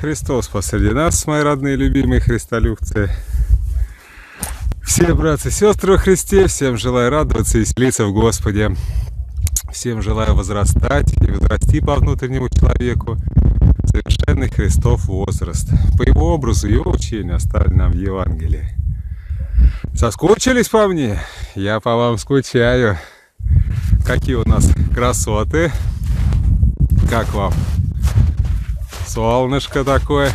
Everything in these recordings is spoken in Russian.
Христос посреди нас, мои родные, любимые христолюбцы. Все братья и сестры во Христе, всем желаю радоваться и веселиться в Господе. Всем желаю возрастать и возрасти по внутреннему человеку в совершенный Христов возраст. По его образу и учению оставлен нам в Евангелии. Соскучились по мне? Я по вам скучаю. Какие у нас красоты. Как вам? Солнышко такое.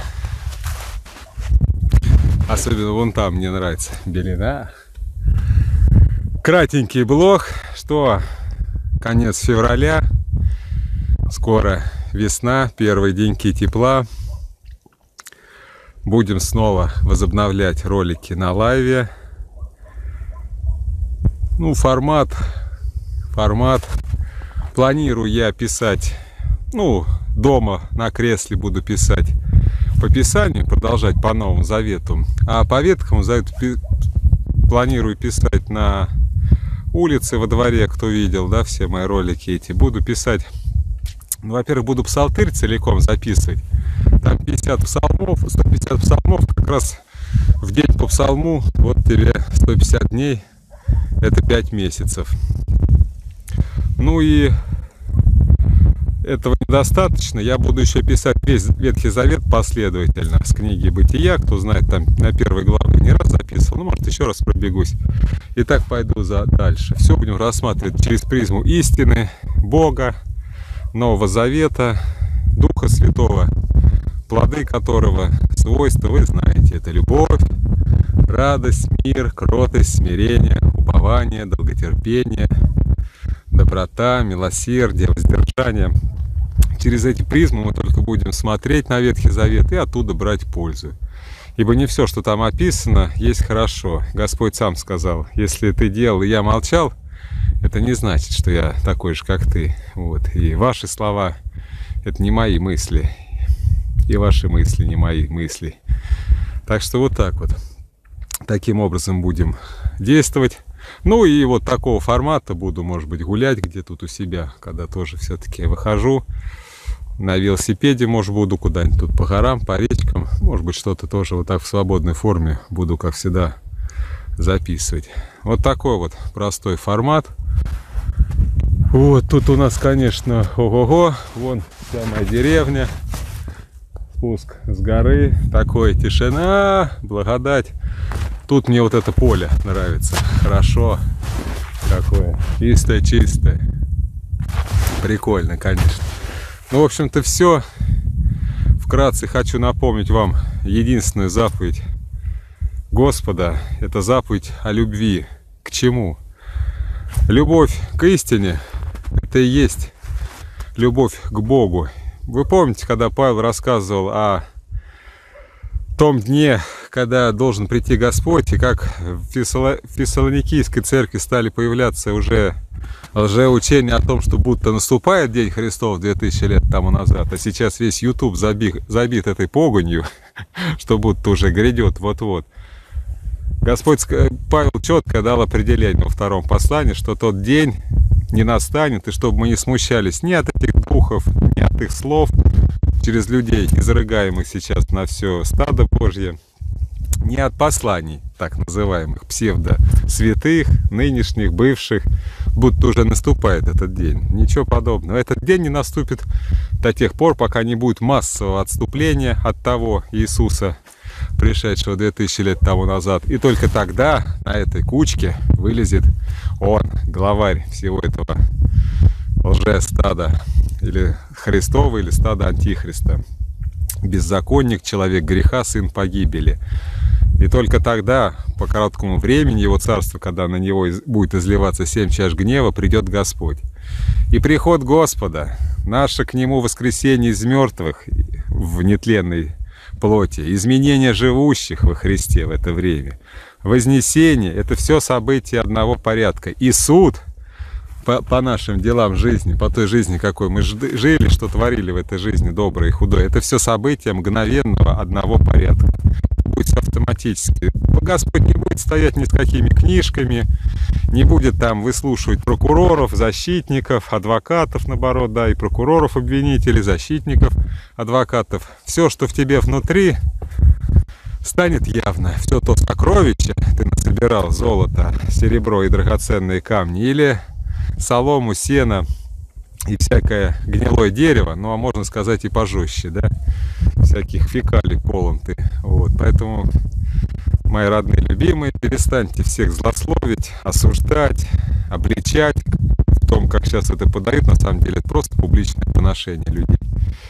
Особенно вон там мне нравится белина. Кратенький блог. Что? Конец февраля. Скоро весна. Первые деньки тепла. Будем снова возобновлять ролики на лайве. Ну, формат. Планирую я писать, дома на кресле буду писать по Писанию, продолжать по Новому Завету. А по Ветхому Завету планирую писать на улице, во дворе, кто видел, да, все мои ролики эти. Буду писать, во-первых, буду псалтырь целиком записывать. Там 50 псалмов, 150 псалмов, как раз в день по псалму, вот тебе 150 дней, это 5 месяцев. Ну и этого недостаточно. Я буду еще писать весь Ветхий Завет последовательно с книги Бытия. Кто знает, там на первой главе не раз записывал. Может, еще раз пробегусь. И так пойду дальше. Все будем рассматривать через призму истины, Бога, Нового Завета, Духа Святого, плоды которого, свойства, вы знаете, это любовь, радость, мир, кротость, смирение, упование, долготерпение, доброта, милосердие, воздержание. Через эти призмы мы только будем смотреть на Ветхий Завет и оттуда брать пользу. Ибо не все, что там описано, есть хорошо. Господь сам сказал: если ты делал, и я молчал, это не значит, что я такой же, как ты. Вот. И ваши слова — это не мои мысли. И ваши мысли не мои мысли. Так что вот так вот. Таким образом будем действовать. Ну и вот такого формата буду, может быть, гулять где тут у себя, когда тоже все-таки выхожу. На велосипеде, может, буду куда-нибудь тут по горам, по речкам. Может быть, что-то тоже вот так в свободной форме буду, как всегда, записывать. Вот такой вот простой формат. Вот тут у нас, конечно, ого-го. Вон вся моя деревня. Спуск с горы. Такое тишина, благодать. Тут мне вот это поле нравится. Хорошо. Какое. Чистое. Прикольно, конечно. Ну, в общем-то, все. Вкратце хочу напомнить вам единственную заповедь Господа. Это заповедь о любви. К чему? Любовь к истине — это и есть любовь к Богу. Вы помните, когда Павел рассказывал о том дне, когда должен прийти Господь, и как в Фессалоникийской церкви стали появляться уже лжеучения о том, что будто наступает День Христов 2000 лет тому назад, а сейчас весь YouTube забит этой погонью, что будто уже грядет вот-вот. Господь Павел четко дал определение во втором послании, что тот день не настанет, и чтобы мы не смущались ни от этих духов, ни от их слов через людей, изрыгаемых сейчас на все стадо Божье, ни от посланий, так называемых псевдосвятых, нынешних, бывших, будто уже наступает этот день. Ничего подобного. Этот день не наступит до тех пор, пока не будет массового отступления от того Иисуса, пришедшего 2000 лет тому назад. И только тогда на этой кучке вылезет он, главарь всего этого лже-стада, или Христова, или стада Антихриста. Беззаконник, человек греха, сын погибели. И только тогда, по короткому времени его царства, когда на него будет изливаться 7 чаш гнева, придет Господь. И приход Господа, наше к Нему воскресение из мертвых в нетленной плоти, изменение живущих во Христе в это время, вознесение — это все события одного порядка. И суд по нашим делам жизни, по той жизни, какой мы жили, что творили в этой жизни, доброе и худое, это все события мгновенного одного порядка. Будет все автоматически. Господь не будет стоять ни с какими книжками, не будет там выслушивать прокуроров, защитников, адвокатов, наоборот, да, и прокуроров, обвинителей, защитников, адвокатов. Все, что в тебе внутри, станет явно. Все то сокровище ты насобирал, золото, серебро и драгоценные камни, или солому, сено и всякое гнилое дерево, ну а можно сказать и пожестче, да, всяких фекалий полон ты. Вот, поэтому, мои родные, любимые, перестаньте всех злословить, осуждать, обличать. В том, как сейчас это подают, на самом деле, это просто публичное поношение людей.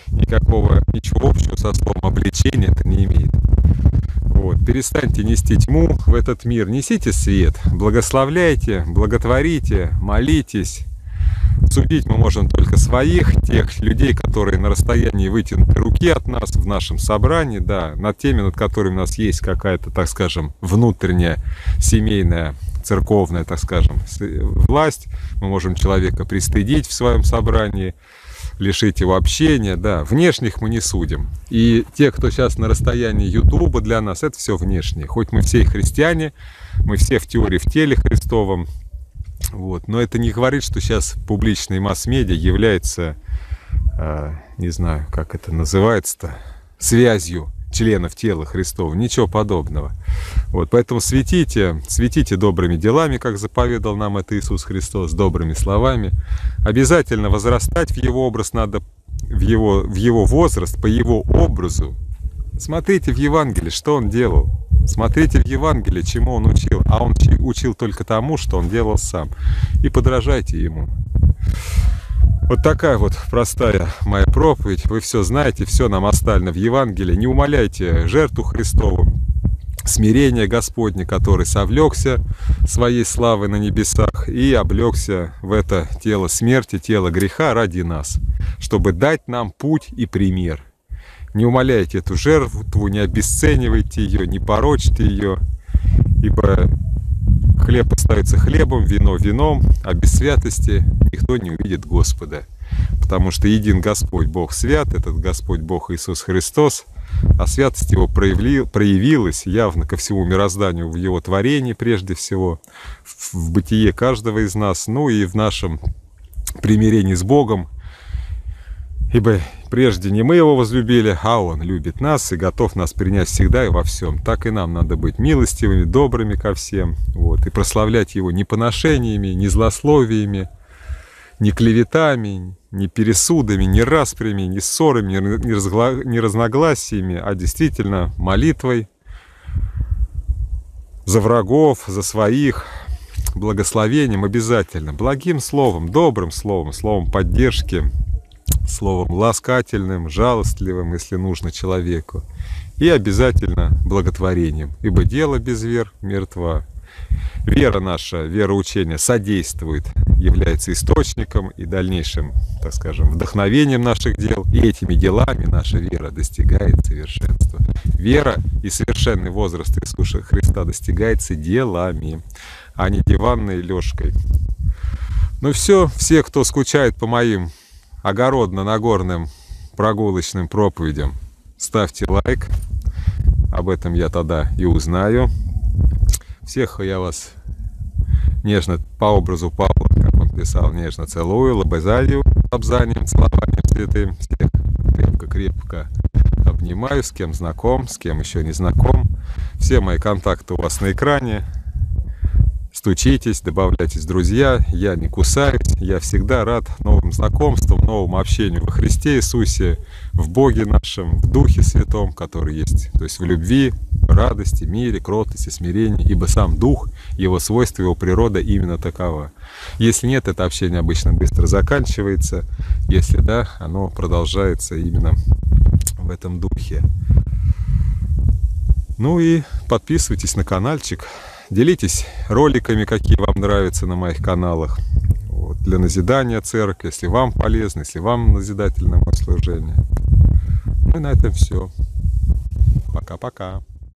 Ничего общего со словом обличение это не имеет. Вот. Перестаньте нести тьму в этот мир, несите свет, благословляйте, благотворите, молитесь. Судить мы можем только своих, тех людей, которые на расстоянии вытянутой руки от нас в нашем собрании, да, над теми, над которыми у нас есть какая-то, так скажем, внутренняя, семейная, церковная, так скажем, власть. Мы можем человека пристыдить в своем собрании, лишить его общения, да, внешних мы не судим. И те, кто сейчас на расстоянии Ютуба, для нас это все внешнее. Хоть мы все христиане, мы все в теории в теле Христовом, вот. Но это не говорит, что сейчас публичные масс-медиа является, не знаю, как это называется-то, связью членов тела Христова. Ничего подобного. Вот. Поэтому светите добрыми делами, как заповедал нам это Иисус Христос, добрыми словами. Обязательно возрастать в Его образ надо, в его возраст, по Его образу. Смотрите в Евангелии, что Он делал. Смотрите в Евангелии, чему Он учил. А Он учил только тому, что Он делал сам. И подражайте Ему. Вот такая вот простая моя проповедь. Вы все знаете, все нам оставлено в Евангелии. Не умаляйте жертву Христову, смирение Господне, который совлекся своей славы на небесах и облегся в это тело смерти, тело греха ради нас, чтобы дать нам путь и пример. Не умаляйте эту жертву, не обесценивайте ее, не порочьте ее, ибо хлеб остается хлебом, вино вином, а без святости никто не увидит Господа. Потому что един Господь Бог свят, этот Господь Бог Иисус Христос, а святость Его проявилась явно ко всему мирозданию в Его творении прежде всего, в бытие каждого из нас, ну и в нашем примирении с Богом. Ибо прежде не мы Его возлюбили, а Он любит нас и готов нас принять всегда и во всем. Так и нам надо быть милостивыми, добрыми ко всем, вот, и прославлять Его не поношениями, не злословиями, не клеветами, не пересудами, не распрями, не ссорами, не разногласиями, а действительно молитвой за врагов, за своих, благословением обязательно, благим словом, добрым словом, словом поддержки, словом ласкательным, жалостливым, если нужно человеку, и обязательно благотворением, ибо дело без вер мертва. Вера наша, вероучение содействует, является источником и дальнейшим, так скажем, вдохновением наших дел, и этими делами наша вера достигает совершенства. Вера и совершенный возраст Иисуса Христа достигается делами, а не диванной лёжкой. Ну все, кто скучает по моим огородно-нагорным прогулочным проповедям, ставьте лайк, об этом я тогда и узнаю. Всех я вас нежно, по образу Павла, как он писал, нежно целую, лобызаю обзанием, целованием святым. Всех крепко-крепко обнимаю, с кем знаком, с кем еще не знаком. Все мои контакты у вас на экране. Стучитесь, добавляйтесь в друзья, я не кусаюсь, я всегда рад новым знакомствам, новому общению во Христе Иисусе, в Боге нашем, в Духе Святом, который есть, то есть в любви, радости, мире, кротости, смирении, ибо сам Дух, его свойства, его природа именно такова. Если нет, это общение обычно быстро заканчивается, если да, оно продолжается именно в этом духе. Ну и подписывайтесь на каналчик. Делитесь роликами, какие вам нравятся на моих каналах, вот, для назидания церкви, если вам полезно, если вам назидательное мое служение. Ну и на этом все. Пока-пока.